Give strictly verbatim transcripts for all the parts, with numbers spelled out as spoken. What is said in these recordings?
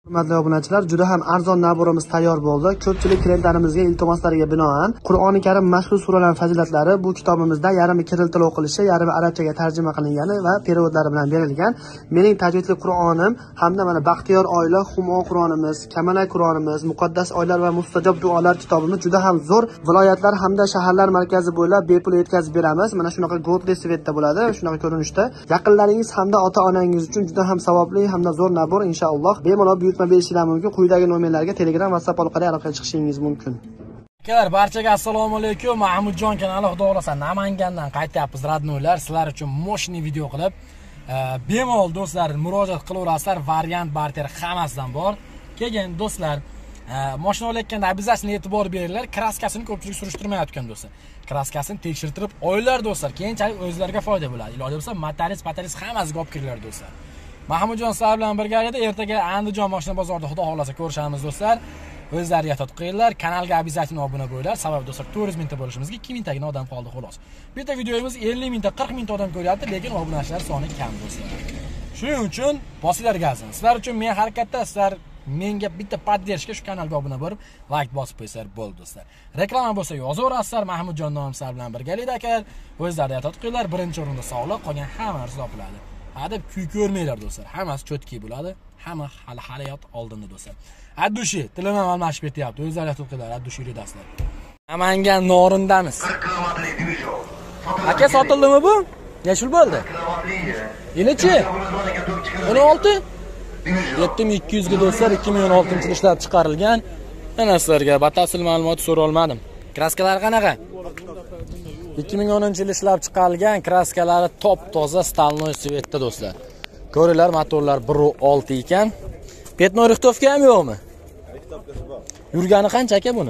Hurmatli obunachilar, juda ham arzon naborimiz tayyor bo'ldi. Ko'pchilik klientlarimizga iltimoslariga binoan Qur'oni Karim mashhur suralar fazilatlari bu kitobimizda yarimi kiril til o'qilishi, yarimi arabchaga tarjima qilingani va perevodlari bilan berilgan. Mening tajvidli Qur'onim hamda mana Baxtiyor oila, Humo Qur'onimiz, Kamalak Qur'onimiz, Muqaddas oylar va mustajob duolar kitobimiz juda ham zo'r viloyatlar hamda shaharlar markazi bo'ylab bepul yetkazib beramiz. Mana shunaqa godli svetda bo'ladi, shunaqa ko'rinishda. Yaqinlaringiz hamda ota-onangiz uchun juda ham savobli hamda zo'r nabor inshaalloh. Bemalol buyurtma berishingiz mumkin. Quyidagi nomerlarga Telegram, WhatsApp orqali aloqaga chiqishingiz mumkin. Akalar, barchaga assalomu alaykum. Mahmudjon kanali xudo xolasa Namangandan qaytyapmiz, radnoylar. Sizlar uchun moshni video qilib, bemalol do'stlar murojaat qilaverasizlar. Variant barter hammasidan bor. Keyin do'stlar, mashina olayotganda обязательно e'tibor beringlar. Kraskasini ko'pchilik surishtirmayotgan do'stlar. Kraskasini tekshirtirib oylar do'stlar. Keyinchalik o'zlariga foyda bo'ladi. Iloji bo'lsa material, material hammasiga olib kiringlar do'stlar. Mahmudjon sizlar bilan birga edi. Ertaga Andijon mashina bozorida xudo xolasa ko'rishamiz do'stlar. O'zlariga ehtiyot qilinglar. Kanalga обязательно obuna bo'linglar. Sababi do'stlar to'rt yuz mingta bo'lishimizga ikki mingtagina odam qoldi xolos. Bitta videomiz ellik mingta, qirq mingta odam ko'ryapti, lekin obunachilar soni kam do'stlar. Shuning uchun bosinglar gazni. Sizlar uchun men harakatda, sizlar menga bitta poddershka shu kanalga obuna bo'lib, like bosib qo'ysanglar bo'ldi do'stlar. Reklama bo'lsa yozaverasizlar. Mahmudjon nomim sizlar bilan birgalikda akalar. O'zlariga ehtiyot qilinglar. Birinchi o'rinda sog'liq, qolgan hamma narsa topiladi. Hadeb kuy ko'rmanglar do'stlar. Hammasi cho'tki bo'ladi. Hamma hali hayot oldinda do'stlar. Addushi, tilim ham almashib ketyapti. O'zlariga ehtiyot qilinglar. Addushi yurasizlar. Namangan Norindamiz. Aka sotildimi bu? Nechil bo'ldi? Yilichi? o'n olti? yetti ming ikki yuz ga do'stlar ikki ming o'n oltinchi yil ishlab chiqarilgan. Mana sizlarga batafsil ma'lumot so'ra olmadim. Kraskalar qanaqa? ikki ming o'ninchi yil ishlab chiqarilgan, kraskalari top toza stalnoy svetda do'stlar. Ko'ringlar, motorlar bir nuqta olti ekan. Petnoy rixtovka ham yo'qmi? Rixtovkasi bor. Yurgani qancha aka buni?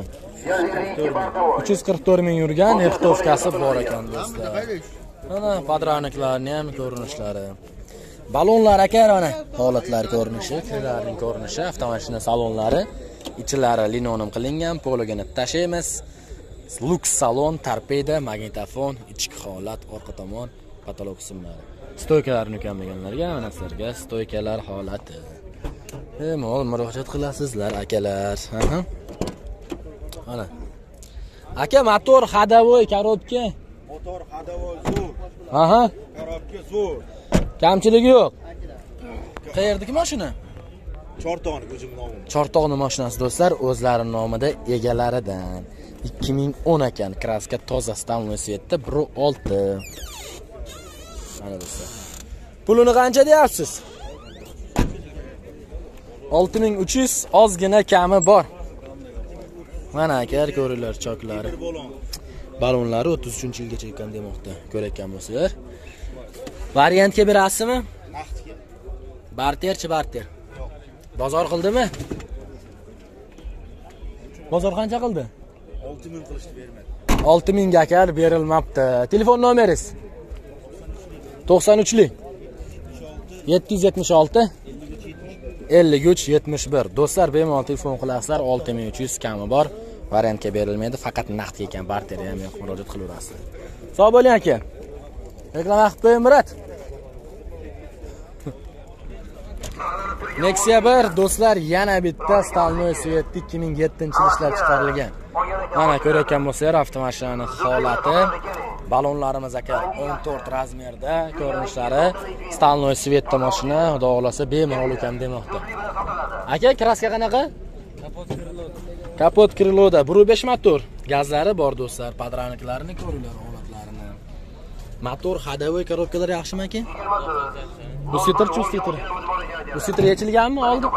uch yuz qirq to'rt ming yurgan, rixtovkasi bor ekan do'stlar. Mana podravniklarni ham ko'rinishlari. Balonlar aka, mana holatlar ko'rinishi, kirlarning ko'rinishi, avtomashina salonlari, ichlari linonim qilingan, pologini tashaymiz. Lux salon, torpeda, magnitofon, ichki holat, orqa tomon, patolog qismlari. Stoykalarni ukamlaganlarga, mana sizlarga stoykalar holati. Bemalol murojaat qilasizlar akalar. Aha. Mana. Aka, motor ходовой, korobka. Motor ходовой zo'r. Aha. Korobka zo'r. Kamchiligi yo'q. Qayerdagi mashina? Chortoqni o'zim nomim. Chortoqni mashinasi do'stlar, o'zlarining nomida egalaridan. ikki ming o'n ekan, kraska toza stalnoy svetda bir nuqta olti. Mana do'stlar. Pulini qancha deyapsiz? olti ming uch yuz, ozgina kami bor. Mana aka, ko'ringlar choklari. Balonlari o'ttiz uchinchi yilgacha ekan demoqda. Ko'rayotgan bo'lsanglar. Variantga berasizmi? Naqdga. Barterchi barter. Bozor qildimi? Bozor qancha qildi? olti ming qilishni bermadi. olti ming ga akar berilmabdi. Telefon nomeringiz? to'qson uchlik yetti yuz yetmish olti ellik uch yetmish bir. Do'stlar, bemalol telefon qilasizlar. olti ming uch yuz kami bor. Variantga berilmaydi, faqat naqdga ekan, barter ham yo'q, murojaat qilaverasizlar. Sog' bo'ling aka. Reklama qilib qo'ying, Murat. Nexia bir do'stlar, yana bitta stalnoy svetda ikki ming yettinchi yil ishlab chiqarilgan. Mana ko'rayotgan bo'lsanglar, avtomashinaning holati, balonlarimiz aka o'n to'rt razmerda, ko'rinishlari, stalnoy svetda mashina, xudo xolasa bemalol ekan demoqda. Aka, kraska qanaqa? Kapot kiriloda. Kapot kiriloda bir nuqta besh motor. Gazlari bor do'stlar, podravniklarini ko'ringlar holatlarini. Motor ходовой, korobkalar yaxshimi aka? Bu sitr chu sitr. Bu sitr yechilganmi oldi?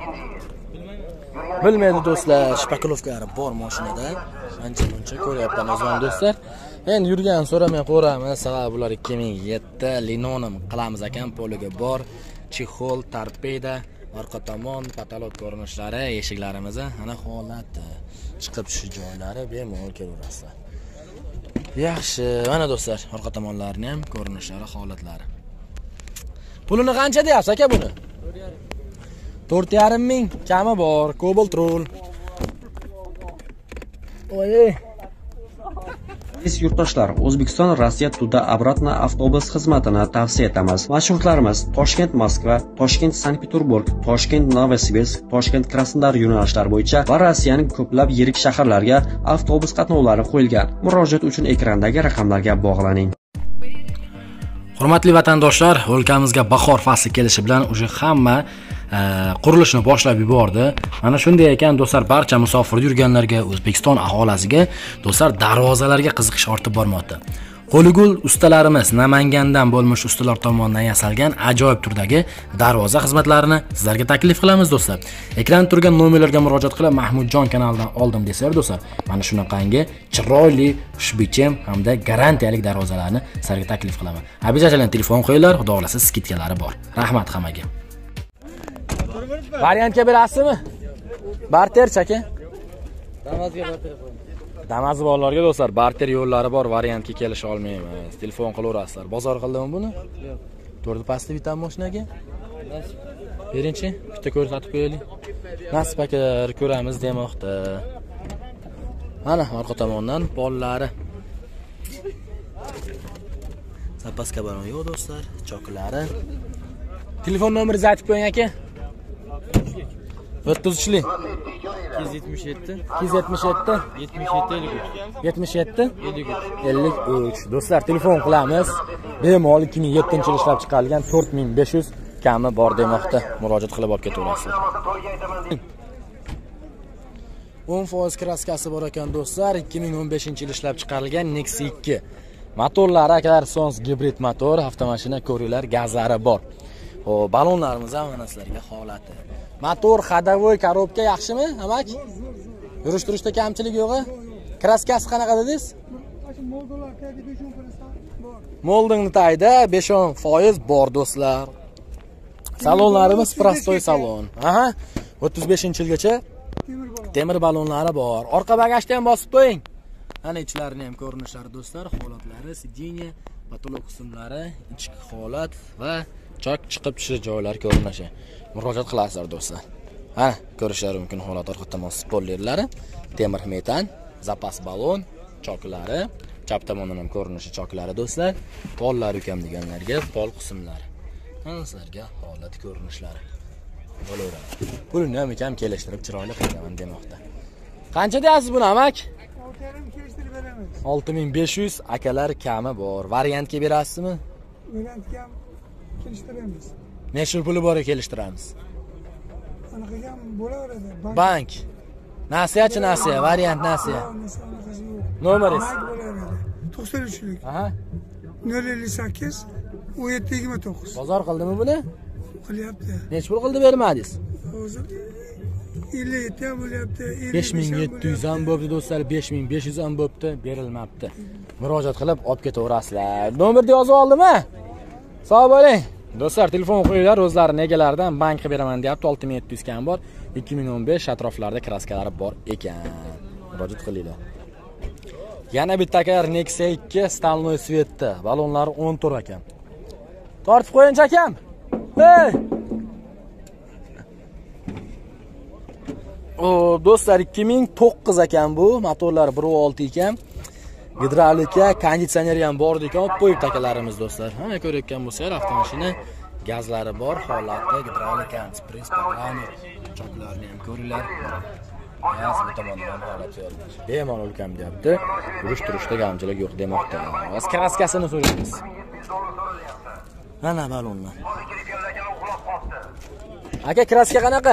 Bilmaydi do'stlar, shpakilovkalari bor mashinada. Ancha-muncha ko'ryapmiz mana do'stlar. Endi yurgan so'ramay qo'ramiz. Sababi bular ikki ming yetti linonim qilamiz ekan, poliga bor, chexol, torpeda, orqa tomon, patolog ko'rinishlari, eshiklarimiz, ana holati, chiqib shu joylari bemalol ko'raverasizlar. Yaxshi, mana do'stlar, orqa tomonlarini ham ko'rinishlari, holatlari. Pulini qancha deyapsiz aka buni? to'rt yarim ming kami bor, Cobalt Roll. Oy. Aziz yurtdoshlar, O'zbekiston Rossiya Tuda обратно avtobus xizmatini tavsiya etamiz. Marshrutlarimiz Toshkent Moskva, Toshkent Sankt Peterburg, Toshkent Novosibirsk, Toshkent Krasnodar yo'nalishlari bo'yicha va Rossiyaning ko'plab yirik shaharlarga avtobus qatnovlari qo'yilgan. Murojaat uchun ekrandagi raqamlarga bog'laning. Hurmatli vatandoshlar, o'lkamizga bahor fasli kelishi bilan уже hamma qurilishni boshlab yubordi. Mana shunday ekan do'stlar, barcha musofir yurganlarga, O'zbekiston aholisiga do'stlar darvozalarga qiziqish ortib bormoqda. Qo'ligul ustalarimiz Namangandan bo'lmish ustalar tomonidan yasalgan ajoyib turdagi darvoza xizmatlarini sizlarga taklif qilamiz do'stlar. Ekranda turgan nomerlarga murojaat qilib Mahmudjon kanalidan oldim desanglar do'stlar, mana shunaqangi chiroyli, xushbichim hamda garantiyalik darvozalarni sizlarga taklif qilaman. Обязательно telefon qo'yinglar, xudo xolasa skidkalari bor. Rahmat hammaga. Variantga berasizmi? Barter chaka. Damazga barter. Damazi borlarga do'stlar, barter yo'llari bor, variantga kelisha olmaymiz. Telefon qilaverasizlar. Bozor qildimi buni? Yo'q. To'rda pastli bitan mashinaga? Birinchi bitta ko'rsatib qo'yaylik. Nasib aka ko'ramiz demoqda. Mana orqa tomondan pollari. Zapaska bor yo'q do'stlar, choklari. Telefon nomeringizni aytib qo'ying aka. o'ttiz uchlik ikki yuz yetmish yetti ikki yuz yetmish yetti yetmish yetti ellik uch yetmish yetti ellik uch ellik uch. Do'stlar, telefon qilamiz. Bemalol ikki ming yettinchi yil ishlab chiqarilgan to'rt ming besh yuz kami bor demoqda. Murojaat qilib olib ketaverasizlar. o'n foiz kraskasi bor ekan do'stlar. ikki ming o'n beshinchi yil ishlab chiqarilgan Nexia ikki. Motorlari akalar Sons gibrid motor, avtomashina ko'ringlar, gazlari bor. Xo'p, balonlarimiz ham mana sizlarga holati. Motor xadavoy korobka yaxshimi, amak? Yurish turishda kamchilik yo'qmi? Kraskasi qanaqa dedingiz? Moldingni tayda besh o'n foiz bor do'stlar. Salonlarimiz prostoy salon. Aha, o'ttiz beshinchi yilgacha temir balonlari bor. Orqa bagajda ham bosib qo'ying. Ana ichlarini ham ko'rinishlari do'stlar, holatlari, sideniya, patolog qismlari, ichki holat va chok chiqib tushish joylari ko'rinishi. Murojaat qilasizlar do'stlar. Ha, ko'rishlari mumkin holat orqa tomon spoilerlari, temir metan, zapas balon, choklari, chap tomondan ham ko'rinishi choklari do'stlar. Pollar ukam deganlarga pol qismlari. Mana sizlarga holat ko'rinishlari. Bo'laveradi. Pulni ham ukam kelishtirib chiroyli qilaman demoqda. Qancha deyapsiz buni, amak? olti ming besh yuz akalar kami bor. Variantga berasizmi? Variantga kelishtiramiz. Necha puli bor kelishtiramiz? Anaqa ham bo'laveradi. Bank. Nasiyachi nasiya, variant nasiya. Nomeringiz? to'qson uchlik. Aha. nol ellik sakkiz o'n yetti yigirma to'qqiz. Bozor qildimi buni? Qilyapti. Necha pul qildi bermadingiz? Hozir ellik yetti ham bo'lyapti. besh ming yetti yuz ham bo'pti do'stlar, besh ming besh yuz ham bo'pti, berilmabdi. Murojaat qilib olib ketaverasizlar. Nomerni yozib oldimmi? Sog' bo'ling. Do'stlar, telefon qo'yinglar, o'zlarining egalaridan bank qilib beraman deyapti. olti ming yetti yuz kam bor. ikki ming o'n besh atroflarida kraskalari bor ekan. Murojaat qilinglar. Yana bitta akalar Nexia ikki Stalnoy svetda. Balonlari o'n to'rt ekan. Tortib qo'ying akam. Hey! O, do'stlar, ikki ming to'qqiz ekan bu. Motorlari bir nuqta olti ekan. Gidravlika, konditsioneri ham bor ekan, olib qo'yib takalarimiz do'stlar. Mana ko'rayotgan bo'lsangiz, avtomashina gazlari bor, holatda gidravlika, spris, panorama, choklarni ham ko'ringlar. Gaz bu tomondan holat yo'lmish. Bemalol kam deyapti. Yurish turishda kamchilik yo'q demoqda. O'z kraskasini so'raymiz. Mana balonlar. Aka, kraska qanaqa?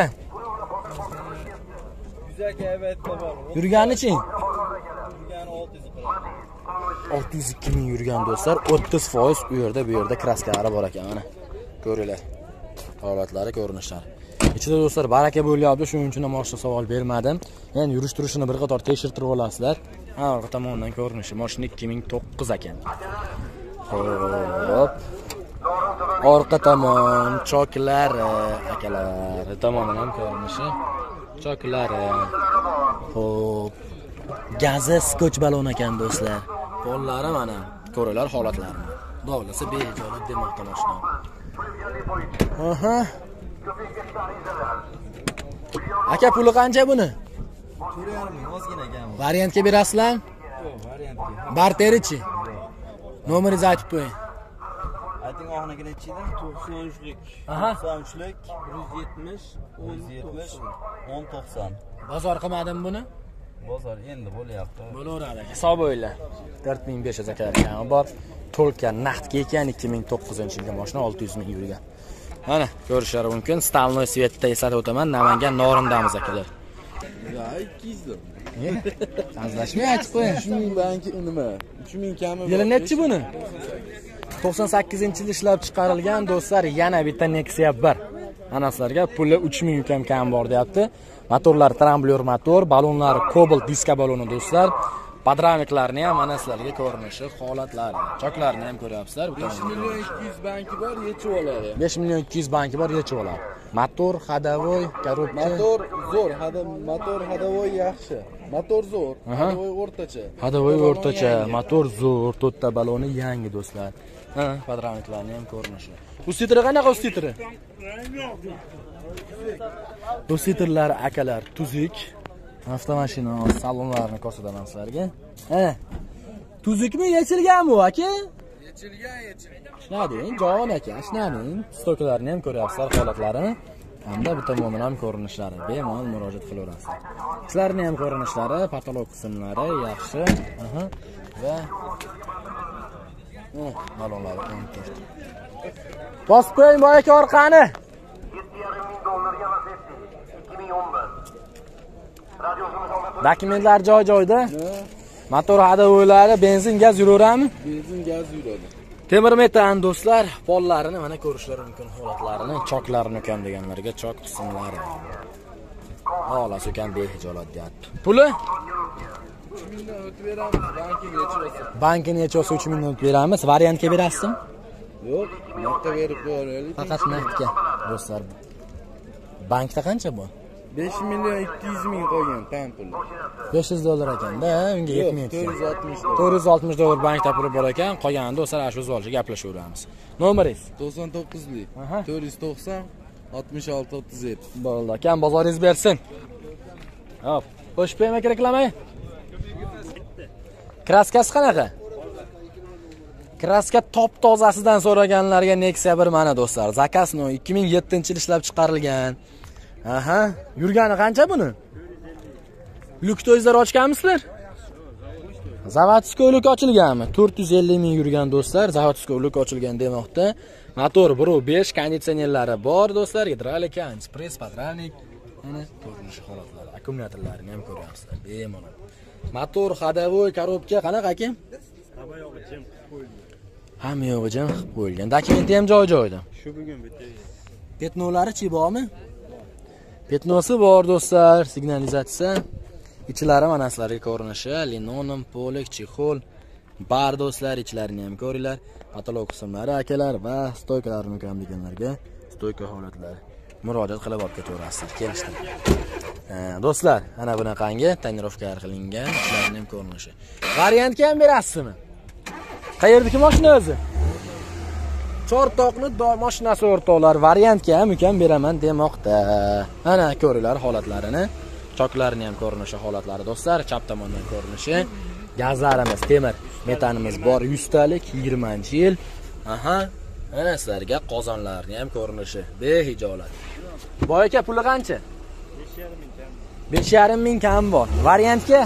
Yurgani-chi? Yurgani olti yuz ikki ming yurgan do'stlar, o'ttiz foiz u yerda bu yerda kraskalari bor ekan, mana. Ko'ringlar. Holatlari, ko'rinishlari. Ichida do'stlar baraka bo'lyapti, shuning uchun ham boshqa savol bermadim. Endi yurish turishini bir qator tekshirtirib olasizlar. Ha, orqa tomondan ko'rinishi, mashina ikki ming to'qqiz ekan. Xo'p. Orqa tomon choklari, akalar, tomondan ham ko'rinishi. Choklari. Xo'p. Gazi skoch balon ekan do'stlar. Qo'llari mana, ko'ringlar holatlarini. Davlasa bejolat demoqda mashina. Aha. Aka, puli qancha buni? to'rt yarim ming ozgina ekan. Variantga berasizlar? Yo'q, variant Barterichi. Nomeringizni aytib qo'ying. Ayting oxirgi nechida? to'qson uchlik. Aha. to'qson uchlik, bir yuz yetmish, bir yuz yetmish, o'n to'qson. Bozor qilmadim buni? Bozor endi bo'lyapti. Bo'laveradi. Hisob o'yla. to'rt ming besh yuz akami bor. To'lka naqdga ekan ikki ming to'qqizinchi yilga mashina olti yuz ming yurgan. Mana ko'rishlari mumkin. Stalnoy Svetda eslatib o'taman. Namangan Norindamiz akalar. ikki yuz. Sanzlashmay aytib qo'ying. uch ming banki nima? uch ming kami. Yili nechi buni? to'qson sakkizinchi yil ishlab chiqarilgan do'stlar, yana bitta Nexia bir. Ana sizlarga puli uch ming kam kam bor deyapti. Motorlar Trambler motor, balonlar Cobalt diska baloni do'stlar. Podramniklarni ham ana sizlarga ko'rinishi, holatlari, choklarni ham ko'ryapsizlar. besh million ikki yuz banki bor, yechib oladi. besh million ikki yuz banki bor, yechib oladi. Motor, hadavoy, korobka. Motor zo'r, hada motor hadavoy yaxshi. Motor zo'r, hadavoy o'rtacha. Hadavoy o'rtacha, motor zo'r, to'rtta baloni yangi do'stlar. Ha, podramniklarni ham ko'rinishi. Bu sitri qanaqa sitri? Bu sitrlar akalar tuzuk. Avtomashina salonlarini ko'rsataman sizlarga. Ha. Tuzukmi, yechilganmi bu aka? Yechilgan, yechilgan. Shnading, jon aka, shnading. Stoklarni ham ko'ryapsizlar, holatlarini. Hamda bu tomondan ham ko'rinishlari. Bemalol murojaat qilaverasizlar. Sizlarning ham ko'rinishlari, patolog qismlari yaxshi. Aha. Va oh, balonlari ham to'rt. Bosib qo'ying bu aka orqani. yetti yarim ming dollarga Lacetti ikki ming o'n bir. Dokumentlar joy-joyda. Motor hadavoylari, benzin, gaz yuraveradimi? Benzin, gaz yuradi. Temir metan do'stlar, pollarini mana ko'rishlari mumkin, holatlarini, choklarini ukam deganlarga chok qismlari. Xolos ukam behijolat deyapti. Puli? uch mingdan o'tib beramiz, bankiga yechib olsa. Bankini yechib olsa uch mingdan o'tib beramiz. Variantga berasizmi? Yo'q, naqdga berib qo'yaylik. Faqat naqdga do'stlar. Bankda qancha bu? besh million ikki yuz ming qo'ygan tan puli. besh yuz dollar ekanda, unga yetmaydi. to'rt yuz oltmish dollar. to'rt yuz oltmish dollar bankda puli bor ekan, qolganini do'stlar shu zolga gaplashaveramiz. Nomeringiz? to'qson to'qqizlik, Aha. to'rt yuz to'qson, oltmish olti o'ttiz yetti. Bo'ldi, akam bozoringiz bersin. Hop, qo'shib qo'yma keraklamay. Kraskasi qanaqa? Kraska top tozasidan so'raganlarga Nexia bir mana do'stlar. Zakasno ikki ming yettinchi yil ishlab chiqarilgan. Aha, yurgani qancha buni? Luktoizlar ochganmisizlar? Zavodskoy luk ochilganmi? to'rt yuz ellik ming yurgan do'stlar, zavodskoy luk ochilgan demoqda. Motor bir nol besh, konditsionerlari bor do'stlar, gidrolika, ekspress, podramnik. Mana ko'rinish holatlari, akkumulyatorlarini ham ko'ryapsizlar. Bemalol. Motor, hadavoy, korobka qanaqa aka? Hamma yog'i jim qilib qo'yilgan. Hamma yog'i jim qilib qo'yilgan. Dokumenti ham joy-joyda. Shu bugun bitta. Petnolari-chi bormi? Petnosi bor do'stlar, signalizatsiya. Ichlari mana sizlarga ko'rinishi, linoleum, polak, chexol, bar do'stlar, ichlarini ham ko'ringlar. Patolog qismlari akalar va stoykalarni ukam deganlarga stoyka holatlari. Murojaat qilib olib ketaverasizlar, kelishdi. Do'stlar, ana bunaqangi tonirovkalar qilingan, ichlarini ham ko'rinishi. Variantga ham berasizmi? Qayerdagi mashina o'zi? Chortoqni mashinasi o'rtoqlar, variantga ham ukam beraman demoqda. Ana ko'ringlar holatlarini. Choklarini ham ko'rinishi holatlari do'stlar, chap tomondan ko'rinishi. Gazlarimiz, temir, metanimiz bor yuz talik, yigirmanchi yil. Aha, ana sizlarga qozonlarni ham ko'rinishi. Behijolat. Boy aka puli qancha? besh yarim ming kam bor. Variantga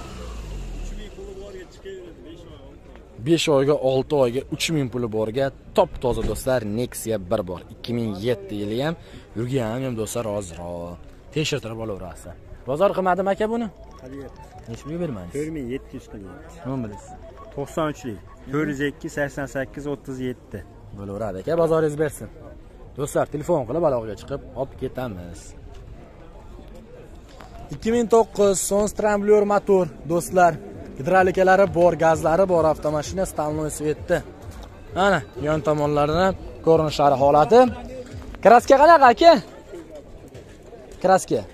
besh oyga, olti oyga, uch ming puli borga top toza do'stlar Nexia bir bor. ikki ming yetti yili ham yurgan ham do'stlar ozroq. Tekshirtirib olaverasiz. Bozor qilmadim aka buni? Necha pulga bermaysiz? to'rt ming yetti yuz qilyapti. Nima bilasiz? to'qson uchlik, to'rt yuz ikki, sakson sakkiz, o'ttiz yetti. Bo'laveradi aka, bozoringiz bersin. Do'stlar, telefon qilib aloqaga chiqib olib ketamiz. ikki ming to'qqiz Sons Trambler motor do'stlar. Gidrolikalari bor, gazlari bor avtomashina Stalnoy Svetda. Ana, yon tomonlaridan ko'rinishlari holati. Kraska qanaqa aka? Kraska.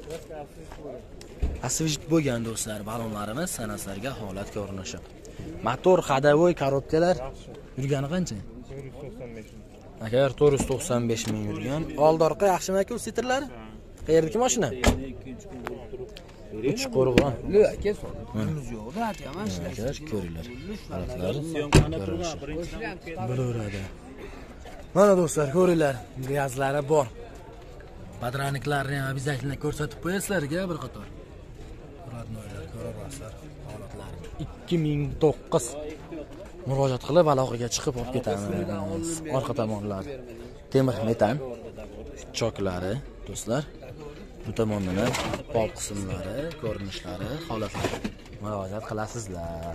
Asvijt bo'lgan do'stlar, balonlarimiz sanaslarga holat ko'rinishi. Motor, hadavoy, korobkalar yurgani qancha? Agar to'rt yuz to'qson besh ming yurgan. Old orqa yaxshimi aka, sitrlari? Qayerdagi mashina? uch qo'rg'on. Aka, pulimiz yo'q-da, aka, mana Akalar ko'ringlar. Holatlari Syomkani turgan birinchi bo'laveradi. Mana do'stlar, ko'ringlar, gazlari bor. Padraniklarni ham obязательно ko'rsatib qo'yasizlarga bir qator. Radnoylar ko'rasizlar holatlarini. ikki ming to'qqiz murojaat qilib aloqaga chiqib olib ketamiz. Orqa tomonlar temir metan choklari do'stlar. Bu tomondan ham pol qismlari, ko'rinishlari, holatlari murojaat qilasizlar.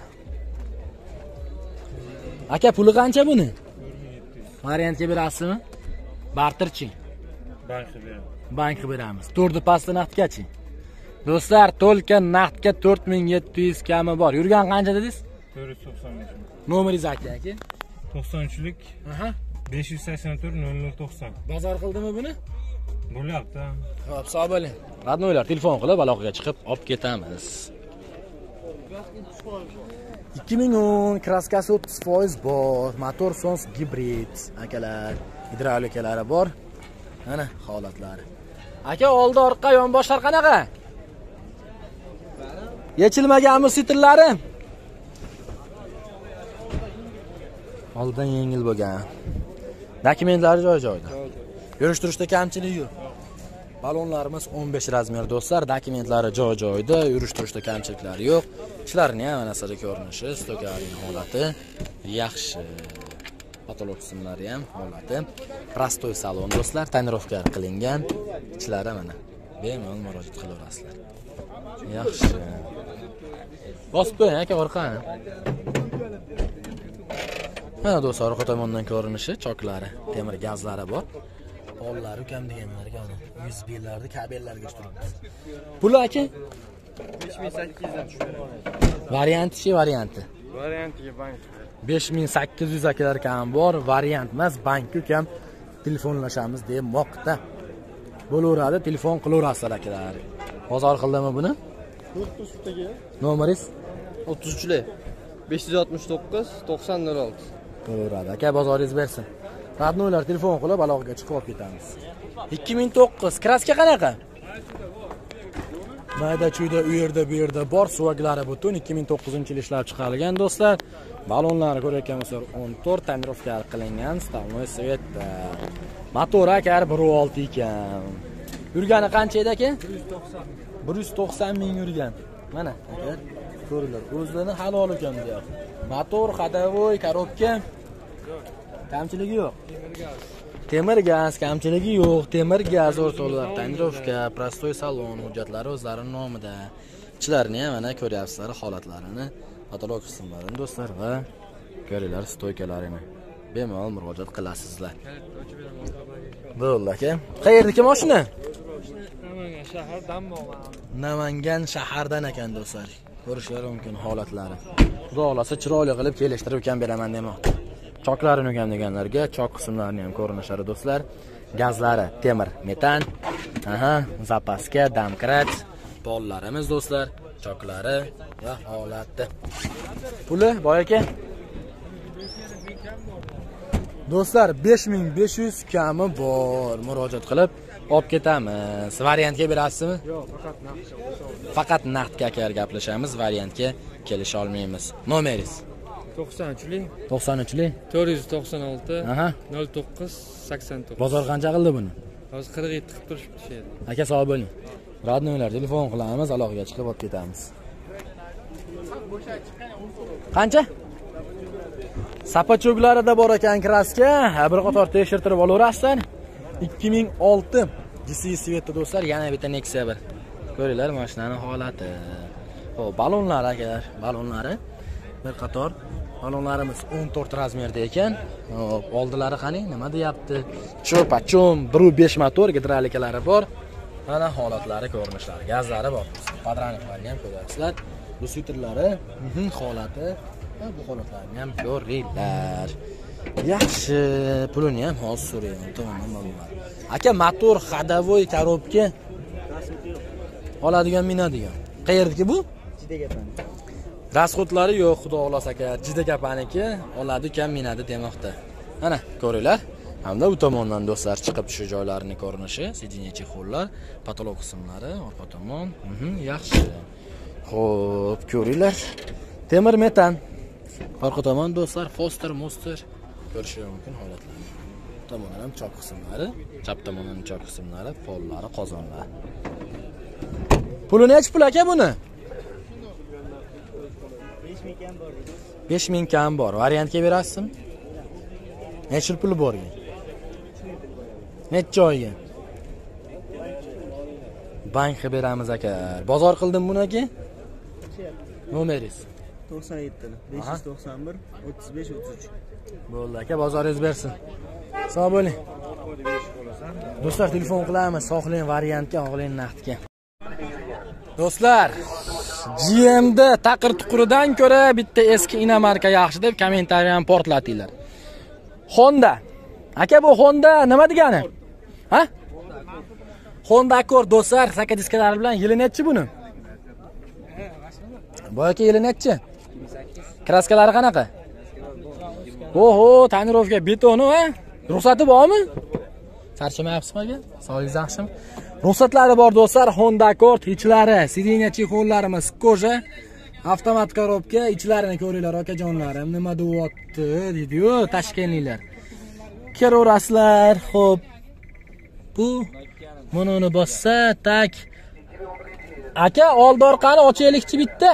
Aka, puli qancha buni? Variantga berasizmi? Barterchi. Bankga beramiz. Bankga beramiz. to'rtni pastda naqdgachi. Do'stlar, to'lka naqdga to'rt ming yetti yuz kami bor. Yurgan qancha dedingiz? to'rt yuz to'qson besh. Nomeringiz aka aka? to'qson uchlik Aha. besh yuz sakson to'rt nol nol to'qson. Bozor qildimi buni? Bo'lyapti. Xo'p, sog' bo'ling. Radnoylar telefon qilib aloqaga chiqib olib ketamiz. ikki ming o'n kraskasi o'ttiz foiz bor. Motor Sons gibrid. Akalar, gidravlikalari bor. Mana holatlari. Aka, oldi, orqa, yonboshlar qanaqa? Yechilmaganmi sitrlari? Oldin yengil bo'lgan. Dokumentlari joy-joyida. Yurish-turishda kamchilik yo'q. Balonlarimiz o'n besh razmer do'stlar, dokumentlari joy-joyida, yurish-turishda kamchiliklari yo'q. Ishlarini ham mana sira ko'rinishi, stokaning holati yaxshi. Patolog qismlari ham holati prostoy salon do'stlar, tonirovka qilingan. Ichlari mana bemalol murojaat qilaverasizlar. Yaxshi. Bosib qo'ying aka orqani. Mana do'stlar, orqa tomondan ko'rinishi, choklari, temir gazlari bor. Pollari kam deganlarga ana U S B'larni kabellarga turibdi. Puli aka besh ming sakkiz yuzdan tushdi. Varianti, varianti. Variantiga bank. besh ming sakkiz yuz akalar kam bor, variant emas, bankku kam telefonlashamiz demoqda. Bo'laveradi, telefon qilaverasizlar akalar. Bozor qildimi buni? Nomeringiz o'ttiz uchlik besh yuz oltmish to'qqiz to'qson nol olti. Bo'laveradi. Aka, bozoringiz bersin. Radnoylar telefon qilib aloqaga chiqib olib ketamiz. ikki ming to'qqiz kraska qanaqa? Mayda chuyda u yerda bu yerda bor, suvaklari butun ikki ming to'qqizinchi yil ishlab chiqarilgan do'stlar. Balonlari ko'rayotganimizlar o'n to'rt tonirovka qilingan, stolnoy svetda. Motor akar bir nuqta olti ekan. Yurgani qancha edi aka? bir yuz to'qson ming yurgan. Mana aka, ko'ringlar, o'zlarini halol ekan deyapti. Motor, xadavoy, korobka kamchiligi yo'q. Temir gaz kamchiligi yo'q. Temir gaz o'rtoqlar, tonirovka, prostoy salon, hujjatlari o'zlarining nomida. Ichlarini ham mana ko'ryapsizlar, holatlarini, patolog qismlarini do'stlar va ko'ringlar, stoykalarini. Bemalol murojaat qilasizlar. Bo'ldi aka. Qayerdagi mashina? Namangan shahar Dammoq. Namangan shahardan ekan do'stlar. Ko'rishingiz mumkin holatlari. Xudo xolasa chiroyli qilib kelishtirib ham beraman demoqda. Choklarini o'gam deganlarga chok qismlarini ham ko'rinishlari do'stlar. Gazlari temir, metan. Aha, zapaska, damkrat, pollarimiz do'stlar, choklari va holati. Puli boy aka? Do'stlar, besh ming besh yuz kami bor. Murojaat qilib olib ketamiz. Variantga berasizmi? Yo'q, faqat naqd. Faqat naqdga akalar gaplashamiz, variantga kelisha olmaymiz. Nomeringiz? to'qson uchlik to'qson uchlik to'rt yuz to'qson olti Aha. nol to'qqiz sakson to'qqiz. Bozor qancha qildi buni? Hozir qirq yetti qilib turishibdi shu yerda. Aka, sog' bo'ling. Radnoylar telefon qilamiz, aloqaga chiqib olib ketamiz. Qancha? Sapachoklarida bor ekan kraska, bir qator tekshirtirib olaverasizlar. ikki ming olti G C Svetda do'stlar, yana bitta Nexia bir. Ko'ringlar mashinaning holati. Xo'p, balonlar akalar, balonlari bir qator balonlarimiz o'n to'rt razmerda ekan. Hop, oldilari qani? Nima deyapti? Cho'pachum bir nuqta besh motor, gidravlikalari bor. Mana holatlari, ko'rinishlari, gazlari bor. Padraniklarni ham ko'ryapsizlar. Bu sutrlari, holati, bu holatlarni ham ko'ringlar. Yaxshi, pulini ham hozir so'rayman, to'g'ri ma'lumot. Aka, motor, xadavoy, korobka oladigan, minadigan. Qayerdagi bu? Jidegapan. Rasxodlari yo'q, xudo xolasa aka. Jidegapaniki oladi, kam minadi demoqda. Mana, ko'ringlar. hamda bu tomondan do'stlar chiqib tushish joylarining ko'rinishi, sidinye chexollar, patolog qismlari, orqa tomon. Mhm, yaxshi. Xo'p, ko'ringlar. Temir metan. Orqa tomon do'stlar Foster, Monster ko'rish mumkin holatlar. Tomondan ham chop qismlari, chap tomondan chop qismlari, pollari, qozonlar. Puli necha pul aka buni? besh ming kam bor. Variantga berasizmi? Necha puli borgan? Necha joyga? Bankga beramiz aka. Bozor qildim buni aka. Nomeringiz? to'qson yetti besh yuz to'qson bir o'ttiz besh o'ttiz uch. Bo'ldi aka, bozoringiz bersin. Sog' bo'ling. Do'stlar, telefon qilamiz. Xohlang variantga, xohlang naqdga. Do'stlar, G M D taqir tuquridan ko'ra bitta eski inomarka yaxshi deb kommentariy ham portlatinglar. Honda. Aka, bu Honda nima degani? Ha? Honda Accord do'stlar, saka diskalari bilan yili nechi buni? Bu aka yili nechi? Kraskalari qanaqa? Oho, tonirovka betoni va ruxsati bormi? Charchamayapsizmi aka? Sog'ligingiz yaxshimi? Ruxsatlari bor do'stlar, Honda Accord ichlari, sidinye chexollarimiz koja, avtomat korobka, ichlarini ko'ringlar akajonlarim, nima deyapti deydi-yu, tashkentliklar. Keraverasizlar, xo'p. Bu mononi bossa, tak. Aka, old orqani ochaylikchi bitta.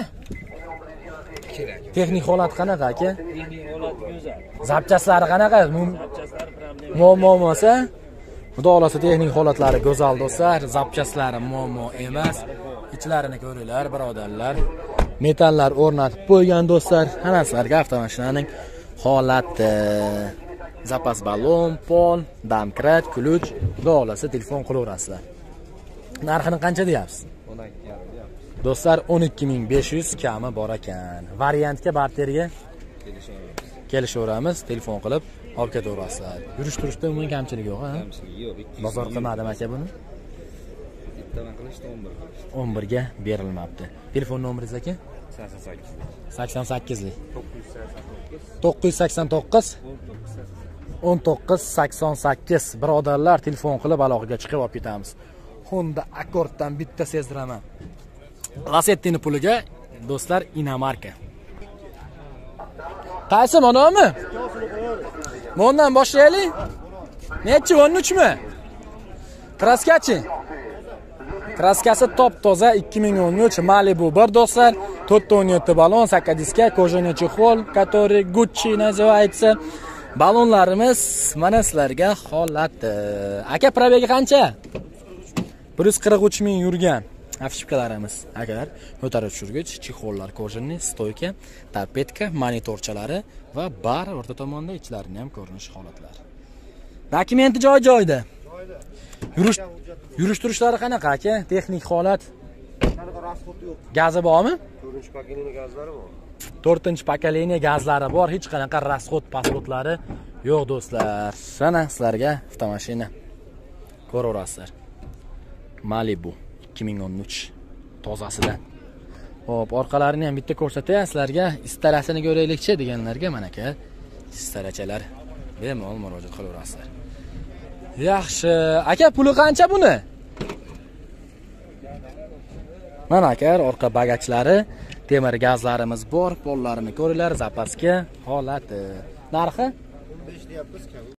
Texnik holat qanaqa aka? Texnik holat go'zal. Zapchaslari qanaqa? Muammo bo'lmasa, xudo xolasa texnik holatlari go'zal do'stlar, zapchaslari muammo emas. Ichlarini ko'ringlar, birodarlar. Metallar o'rnatib qo'ygan do'stlar. Hammasilarga avtomashinaning holati, zapas ballon, pol, damkrat, ключ, xudo xolasa telefon qilaverasizlar. Narxini qancha deyapsiz? Do'stlar, o'n ikki ming besh yuz kami bor ekan. Variantga, barterga kelishaveramiz, telefon qilib olib ketaverasizlar. Yurish turishda umuman kamchilik yo'q, ha? Kamchilik yo'q. Bozor qilmadim aka buni. Bittadan qilishdi o'n bir. o'n bir ga berilmabdi. Telefon nomeringiz aka? sakson sakkiz. sakson sakkiz lik. to'qqiz yuz sakson to'qqiz o'n to'qqiz sakson sakkiz. Birodarlar, telefon qilib aloqaga chiqib olib ketamiz. Honda Accorddan bitta sezdiraman. Lasettini puliga do'stlar inomarka. Qaysi monami? Mondan boshlaylik. Nechi o'n uch mi? Kraskachi? Kraskasi top toza ikki ming o'n uch Malibu bir do'stlar, to'rt o'n yetti balon, saka diska, kojaniy chexol, который Gucci называется. Balonlarimiz mana sizlarga holati. Aka, probegi qancha? bir yuz qirq uch ming yurgan. Afishkalarimiz akalar, ko'tarib tushirgich, chexollar, kojaniy, stoyka, tapetka, monitorchalari va bar o'rta tomonda ichlarini ham ko'rinish holatlari. Dokumenti joy-joyda. Yurish yurish turishlari qanaqa aka? Texnik holat. Gazi bormi? to'rtinchi pokoleniya gazlari bor. to'rtinchi pokoleniya gazlari bor. Hech qanaqa rasxod pasportlari yo'q do'stlar. Sana sizlarga avtomashina ko'raverasizlar. Malibu ikki ming o'n uch tozasidan. Xo'p, orqalarini ham bitta ko'rsatay sizlarga. Istalasini ko'raylikchi deganlarga mana aka istarachalar bemalol murojaat qilaverasizlar. Yaxshi. Aka, puli qancha buni? Mana aka, orqa bagajlari, temir gazlarimiz bor, pollarini ko'ringlar, zapaska holati. Narxi? o'n besh deyapmiz.